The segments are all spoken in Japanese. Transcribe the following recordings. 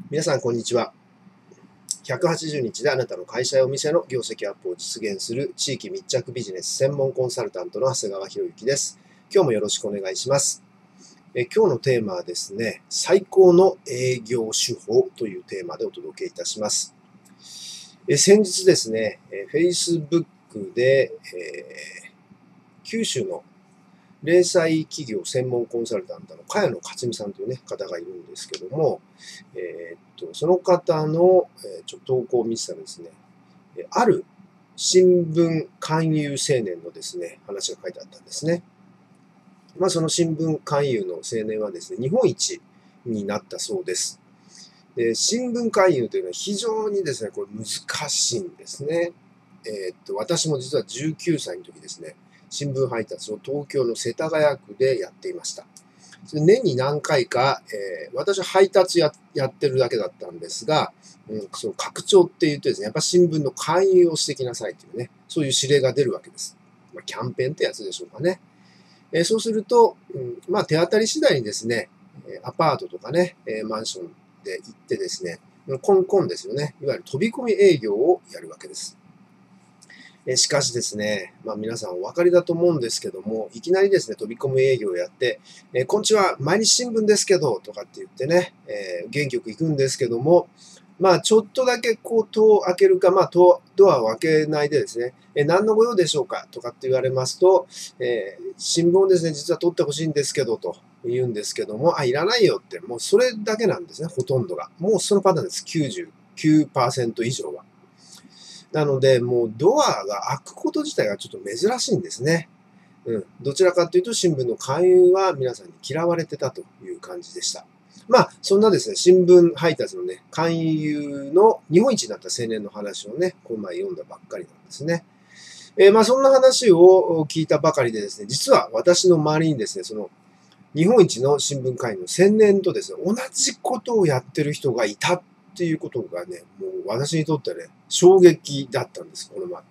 皆さん、こんにちは。180日であなたの会社やお店の業績アップを実現する地域密着ビジネス専門コンサルタントの長谷川博之です。今日もよろしくお願いします。今日のテーマはですね、最高の営業手法というテーマでお届けいたします。先日ですね、Facebook で、九州の零細企業専門コンサルタントの茅野克美さんという、ね、方がいるんですけども、その方の、投稿を見てたらですね、ある新聞勧誘青年のですね、話が書いてあったんですね。その新聞勧誘の青年はですね、日本一になったそうです。で、新聞勧誘というのは非常にですね、これ難しいんですね。私も実は19歳の時ですね、新聞配達を東京の世田谷区でやっていました。年に何回か、私は配達やってるだけだったんですが、その拡張って言ってですね、やっぱ新聞の勧誘をしてきなさいというね、そういう指令が出るわけです。キャンペーンってやつでしょうかね。そうすると、手当たり次第にですね、アパートとかね、マンションで行ってですね、コンコンですよね、いわゆる飛び込み営業をやるわけです。しかしですね、皆さんお分かりだと思うんですけども、いきなりですね、飛び込み営業をやって、こんにちは、毎日新聞ですけど、とかって言ってね、元気よく行くんですけども、ちょっとだけこう戸を開けるか、ドアを開けないでですね、何のご用でしょうかとかって言われますと、新聞をですね、実は取ってほしいんですけど、と言うんですけども、いらないよって、もうそれだけなんですね、ほとんどが。もうそのパターンです、99% 以上は。なので、もうドアが開くこと自体がちょっと珍しいんですね。どちらかというと新聞の勧誘は皆さんに嫌われてたという感じでした。そんなですね、新聞配達のね、勧誘の日本一になった青年の話をね、この前読んだばっかりなんですね。そんな話を聞いたばかりでですね、実は私の周りにですね、その日本一の新聞会員の青年とですね、同じことをやってる人がいたっていうことがね、もう私にとってはね、衝撃だったんです、この前。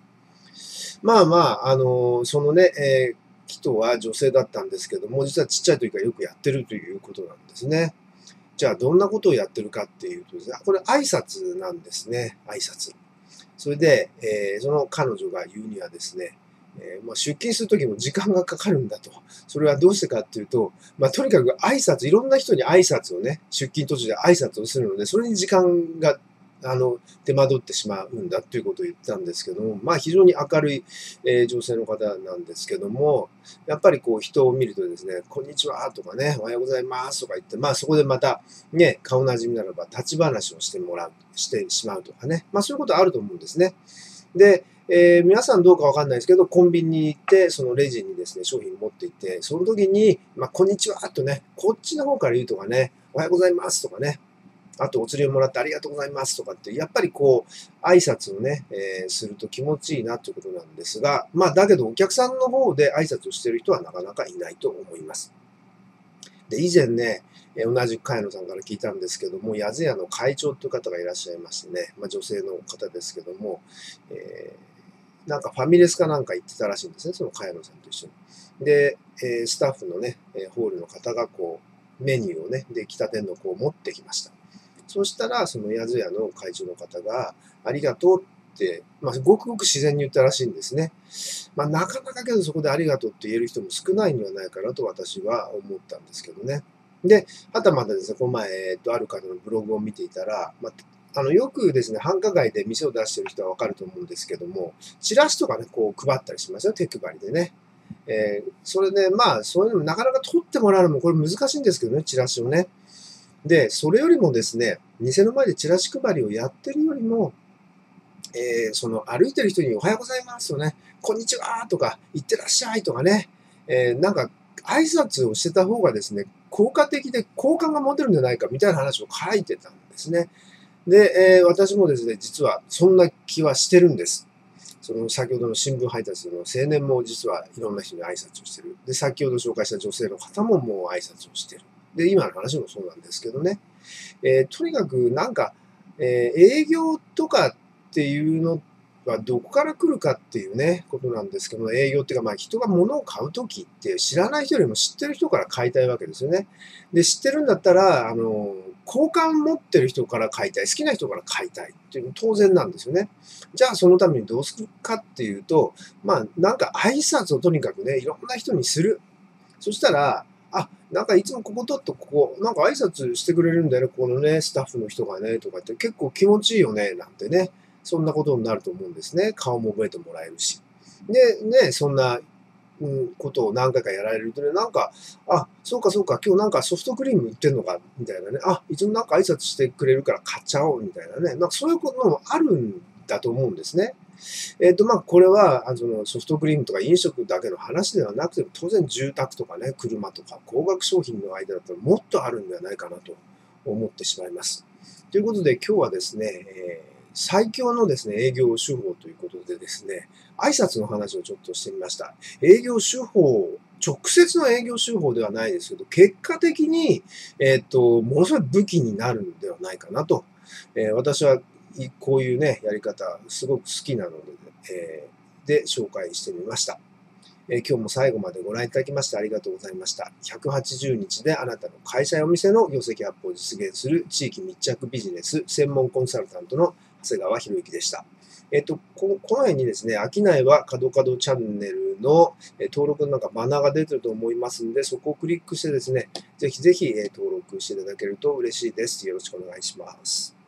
そのね、人は女性だったんですけども、実はちっちゃい時からよくやってるということなんですね。じゃあ、どんなことをやってるかっていうとですね、これ挨拶なんですね、挨拶。それで、その彼女が言うにはですね、出勤するときも時間がかかるんだと。それはどうしてかっていうと、とにかく挨拶、いろんな人に挨拶をね、出勤途中で挨拶をするので、それに時間が、手間取ってしまうんだということを言ったんですけども、非常に明るい、女性の方なんですけども、やっぱりこう人を見るとですね、こんにちはとかね、おはようございますとか言って、そこでまたね、顔なじみならば立ち話をしてしまうとかね、そういうことあると思うんですね。で、皆さんどうかわかんないですけど、コンビニに行って、そのレジにですね、商品を持っていって、その時に、こんにちはとね、こっちの方から言うとかね、おはようございますとかね、あとお釣りをもらってありがとうございますとかって、やっぱりこう、挨拶をね、すると気持ちいいなということなんですが、だけどお客さんの方で挨拶をしている人はなかなかいないと思います。で、以前ね、同じ茅野さんから聞いたんですけども、やずやの会長という方がいらっしゃいましてね、女性の方ですけども、なんかファミレスかなんか行ってたらしいんですね、その茅野さんと一緒に。で、スタッフのね、ホールの方がこう、メニューをね、出来たてのこう持ってきました。そしたら、そのやずやの会長の方が、ありがとうって、ごくごく自然に言ったらしいんですね。なかなかけどそこでありがとうって言える人も少ないんではないかなと私は思ったんですけどね。で、はたまたですね、この前、ある方のブログを見ていたら、よくですね、繁華街で店を出している人はわかると思うんですけども、チラシとかね、こう配ったりしますよ、手配りでね。それで、そういうのもなかなか取ってもらうのもこれ難しいんですけどね、チラシをね。で、それよりもですね、店の前でチラシ配りをやってるよりも、その歩いてる人におはようございますとね、こんにちはとか、いってらっしゃいとかね、なんか挨拶をしてた方がですね、効果的で好感が持てるんじゃないかみたいな話を書いてたんですね。で、私もですね、実はそんな気はしてるんです。その先ほどの新聞配達の青年も実はいろんな人に挨拶をしてる。で、先ほど紹介した女性の方ももう挨拶をしてる。で、今の話もそうなんですけどね。とにかくなんか、営業とかっていうのはどこから来るかっていうね、ことなんですけども、営業っていうか、人が物を買うときって知らない人よりも知ってる人から買いたいわけですよね。で、知ってるんだったら、好感持ってる人から買いたい、好きな人から買いたいっていうの当然なんですよね。じゃあそのためにどうするかっていうと、なんか挨拶をとにかくね、いろんな人にする。そしたら、なんかいつもこことここ、なんか挨拶してくれるんだよね、ここのね、スタッフの人がね、とかって結構気持ちいいよね、なんてね。そんなことになると思うんですね。顔も覚えてもらえるし。で、ね、そんな、ことを何回かやられるとね、なんか、そうかそうか、今日なんかソフトクリーム売ってんのか、みたいなね。いつもなんか挨拶してくれるから買っちゃおう、みたいなね。なんかそういうこともあるんだと思うんですね。これは、そのソフトクリームとか飲食だけの話ではなくて、当然住宅とかね、車とか高額商品の間だったらもっとあるんではないかなと思ってしまいます。ということで今日はですね、最強のですね、営業手法ということでですね、挨拶の話をちょっとしてみました。営業手法、直接の営業手法ではないですけど、結果的に、ものすごい武器になるんではないかなと。私はこういうね、やり方、すごく好きなので、紹介してみました。今日も最後までご覧いただきましてありがとうございました。180日であなたの会社やお店の業績アップを実現する地域密着ビジネス専門コンサルタントの長谷川博之でした。この辺にですね、商いは角々チャンネルの登録のなんかバナーが出てると思いますんで、そこをクリックしてですね、ぜひぜひ登録していただけると嬉しいです。よろしくお願いします。